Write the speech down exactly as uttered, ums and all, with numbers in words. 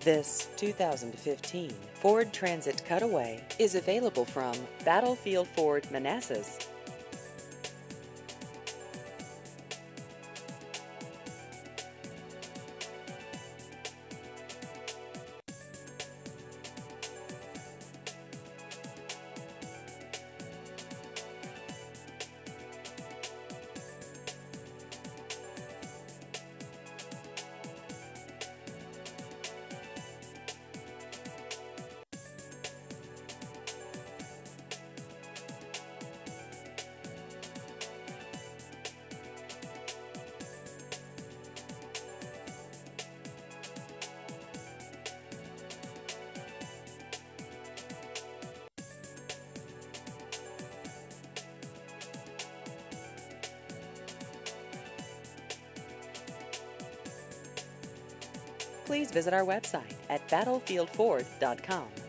This two thousand fifteen Ford Transit Cutaway is available from Battlefield Ford Manassas. Please visit our website at battlefield ford dot com.